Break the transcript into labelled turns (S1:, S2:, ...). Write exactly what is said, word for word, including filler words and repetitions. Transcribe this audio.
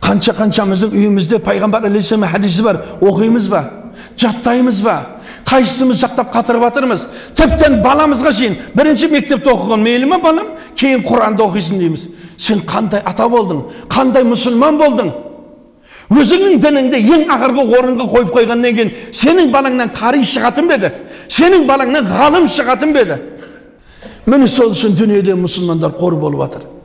S1: Қанша-қаншамыздың үйімізде пайғамбар алейхиссалам хадисі бар, оқимыз ба? Жаттаймыз ба? Қайсымыз жаттап қатырып жатырмыз? Тіптен баламызға шейін бірінші мектепте оқыған мейлі ме балам, кейін Құранды оқисың дейміз. Сен қандай ата болдың? Қандай мұсылман болдың? Өзіңнің дініңді ең ақырғы орынға қойып қойғаннан кейін сенің балаңнан қари шығатын беді? Сенің балаңнан ғалым шығатын беді? Міне сол үшін дүниеде мұсылмандар қор болып жатыр.